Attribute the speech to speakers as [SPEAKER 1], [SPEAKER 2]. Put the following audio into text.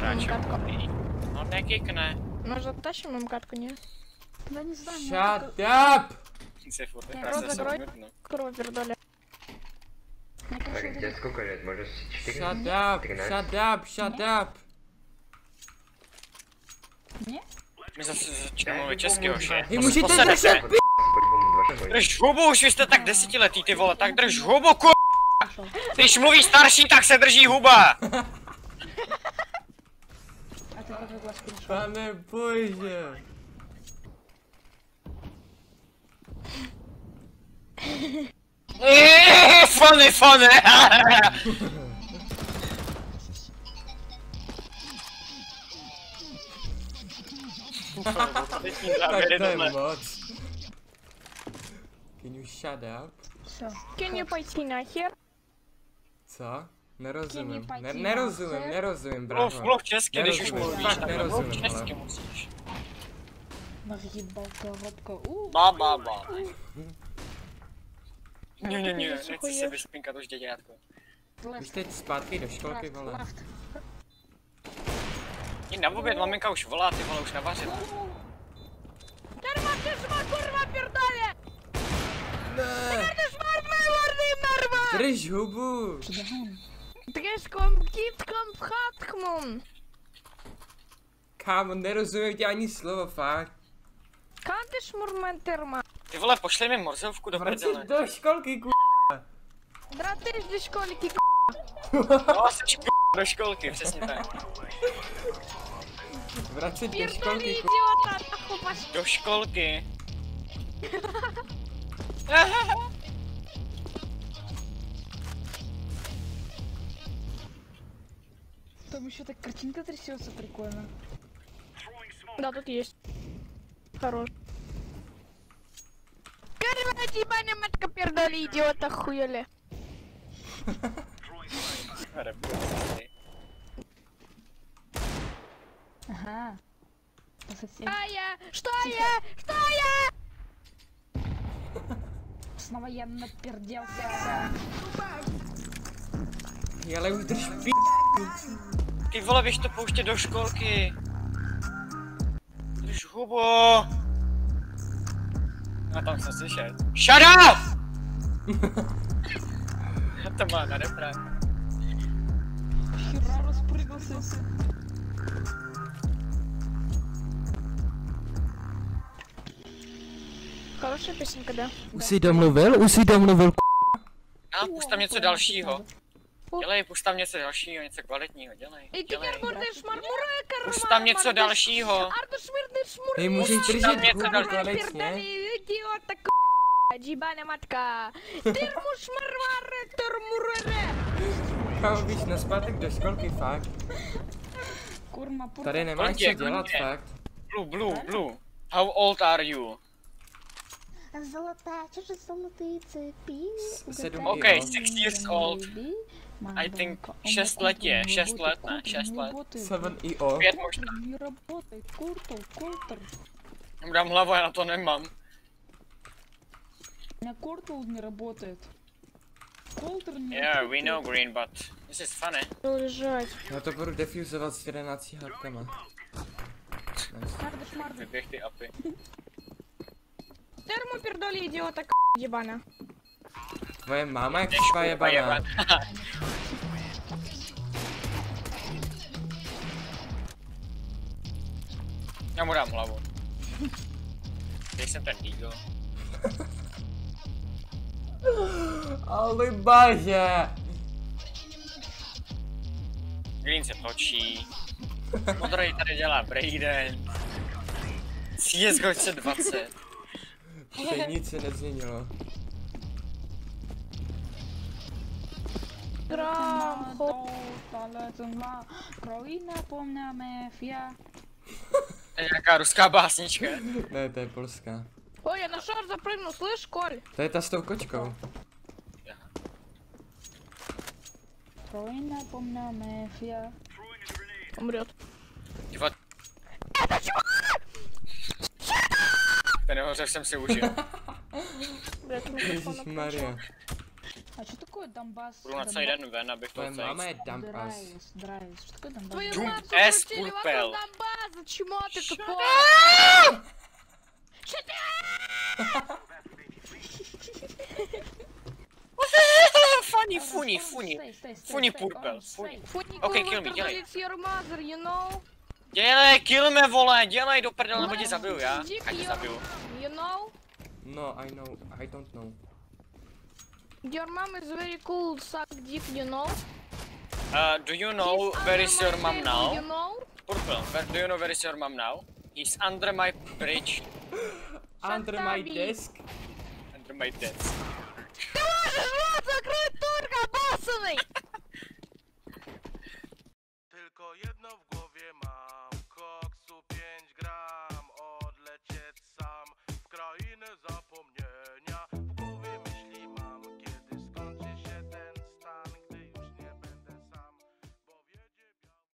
[SPEAKER 1] мемкатку.
[SPEAKER 2] No nekikne.
[SPEAKER 1] Мы же тащим мемкатку, не?
[SPEAKER 3] Да не знаю.
[SPEAKER 4] Shut up!
[SPEAKER 1] Рот закрой. Курва пердоля.
[SPEAKER 5] Так, тебе сколько лет? Может, 4?
[SPEAKER 4] Shut up! Shut up! Shut up!
[SPEAKER 3] Не?
[SPEAKER 2] My zase začneme mluvit česky, hoše.
[SPEAKER 4] Vy můžete držet p***!
[SPEAKER 2] Drž hubu, už vy jste tak desetiletý, ty vole, tak drž hubu, ku... Když mluví starší, tak se drží huba!
[SPEAKER 3] А ты какой глаз перешел?
[SPEAKER 4] Pane bože!
[SPEAKER 2] Funny, funny!
[SPEAKER 4] Tak to je moc. Can you shut up?
[SPEAKER 3] Все.
[SPEAKER 1] Can you пойти нахер?
[SPEAKER 4] Co? Nerozumím.
[SPEAKER 3] Can you pojď
[SPEAKER 4] Nerozumím,
[SPEAKER 3] nahor?
[SPEAKER 4] nerozumím, bravo.
[SPEAKER 2] Mluv česky, když už
[SPEAKER 4] Nerozumím,
[SPEAKER 2] mluvíš,
[SPEAKER 4] fakt
[SPEAKER 2] tak mluv
[SPEAKER 4] nerozumím,
[SPEAKER 2] česky
[SPEAKER 4] ale.
[SPEAKER 2] musíš.
[SPEAKER 3] Нахибал коробка.
[SPEAKER 2] Ba, ba, ba. Ne, nechci se vyspinkat už děďátko.
[SPEAKER 4] Už teď zpátky do školky, vole.
[SPEAKER 2] I na oběd maminka už volá, ty vole, už navařila.
[SPEAKER 1] Дарма, ты шмар, курва пердоля!
[SPEAKER 4] Ne!
[SPEAKER 1] Ты шмар, милорный нарва!
[SPEAKER 4] Drž hubu!
[SPEAKER 1] Треском, птицком, пхаткмом!
[SPEAKER 4] Kámo, nerozumím ti ani slovo, fakt.
[SPEAKER 1] Kam ty šmurmenterma?
[SPEAKER 2] Ty vole, pošli mi morzovku do
[SPEAKER 4] Vracet
[SPEAKER 2] prdele.
[SPEAKER 4] do školky, ku...
[SPEAKER 1] Дратыш до школьки,
[SPEAKER 2] No, jsi do školky, přesně tak.
[SPEAKER 4] Vracet do
[SPEAKER 1] пердоли,
[SPEAKER 4] školky, ku...
[SPEAKER 1] идиота! Нахуй пошли!
[SPEAKER 2] Do školky.
[SPEAKER 3] Там еще так картинка трясется прикольно.
[SPEAKER 1] Да, тут есть. Хорош. Курва, ебаная матка пердоли, идиота, хуяли!
[SPEAKER 3] Ага. По соседям.
[SPEAKER 1] Что я? Что я?
[SPEAKER 3] Снова я наперделся.
[SPEAKER 4] Ale už drž p***.
[SPEAKER 2] Ty vole, běž to pouštět do školky. Drž hubu. A tam jsem slyšel. Shut up! To má na refrén.
[SPEAKER 3] Хера распрыгался.
[SPEAKER 1] Хорошая песенка, да?
[SPEAKER 4] Už jsi domluvil,
[SPEAKER 2] A pust tam něco dalšího. Dělej, pust tam něco dalšího, něco kvalitního, dělej.
[SPEAKER 1] И
[SPEAKER 2] Dělej.
[SPEAKER 1] теперь будешь мармурека,
[SPEAKER 2] Pust tam něco dalšího.
[SPEAKER 1] Артуш мирный шмур.
[SPEAKER 4] Hej, můžeš
[SPEAKER 2] Tam
[SPEAKER 4] držet
[SPEAKER 2] něco
[SPEAKER 4] hubu
[SPEAKER 2] dalšího.
[SPEAKER 4] konečně?
[SPEAKER 1] Пердоли, идиота, Джибаня матка. Тырмуш марваре, турмурере.
[SPEAKER 4] Kámo, víš, na zpátek do školky, fakt.
[SPEAKER 3] Курма пурма.
[SPEAKER 4] Tady nemáš co
[SPEAKER 2] Konečně,
[SPEAKER 4] dělat,
[SPEAKER 2] konečně.
[SPEAKER 4] fakt.
[SPEAKER 2] Blue. How old are you?
[SPEAKER 3] Золотая, чужие золотые цепи.
[SPEAKER 4] 7
[SPEAKER 2] Okay,
[SPEAKER 4] i
[SPEAKER 2] 6 years old. I think 6 let je, 6 let, ne, 6 let.
[SPEAKER 4] 7 i o.
[SPEAKER 2] 5 možná.
[SPEAKER 3] Не работает, Куртл.
[SPEAKER 2] Dám hlavu, já na to nemám.
[SPEAKER 3] У меня Куртл не работает. Колтер не
[SPEAKER 2] Yeah, we know green, but this is funny.
[SPEAKER 1] Лежать.
[SPEAKER 4] Já to budu defuzovat s 11 hádkama.
[SPEAKER 2] Vyběh ty apy.
[SPEAKER 1] Терму пердоли, идиота, ебана.
[SPEAKER 4] Tvoje máma je křiva jebaná.
[SPEAKER 2] Já mu dám hlavu. Když jsem ten Deagle.
[SPEAKER 4] Ale baže!
[SPEAKER 2] Green se točí. Modrý tady dělá breakdance. CSGO 20.
[SPEAKER 4] Ještě nic se nezměnilo.
[SPEAKER 1] Грам, хоп.
[SPEAKER 2] To je nějaká ruská básnička.
[SPEAKER 4] Ne, to je polská.
[SPEAKER 1] Ой, я на шар запрыгнул, слышь, Коль?
[SPEAKER 4] To je ta s tou kočkou.
[SPEAKER 1] Умрет.
[SPEAKER 2] Divat. Ten hoře jsem si užil.
[SPEAKER 1] Блядь,
[SPEAKER 4] Ježišmarja.
[SPEAKER 3] А что такое? такое Донбасс?
[SPEAKER 2] Budu na celý den ven, abych
[SPEAKER 4] Tvoje
[SPEAKER 2] to
[SPEAKER 4] máma
[SPEAKER 2] sex.
[SPEAKER 4] je Dampas.
[SPEAKER 3] Драйвис. Что такое Донбасс?
[SPEAKER 1] Твою
[SPEAKER 2] Дум
[SPEAKER 1] мать
[SPEAKER 2] С
[SPEAKER 1] закрутили
[SPEAKER 2] Пурпел.
[SPEAKER 1] вокруг Донбасса, чмо ты тупой?
[SPEAKER 2] Funny, funny, funny. Funny purple, funny. Okay, kill me, dělej.
[SPEAKER 1] Your mother, you know?
[SPEAKER 2] Dělej, kill me, vole, dělej do prdele, nebo tě zabiju já. Já tě zabiju.
[SPEAKER 1] You know?
[SPEAKER 4] No, I don't know.
[SPEAKER 1] Your mom is very cool, suck dick, you know?
[SPEAKER 2] Do you know where is your mom
[SPEAKER 1] You
[SPEAKER 2] now?
[SPEAKER 1] know?
[SPEAKER 2] Purple, do you know where is your mom now? He's under my bridge.
[SPEAKER 4] Under my
[SPEAKER 1] Shatabi.
[SPEAKER 4] desk.
[SPEAKER 2] Under my desk.
[SPEAKER 1] Ты можешь рот закрыть, турка, обоссанный!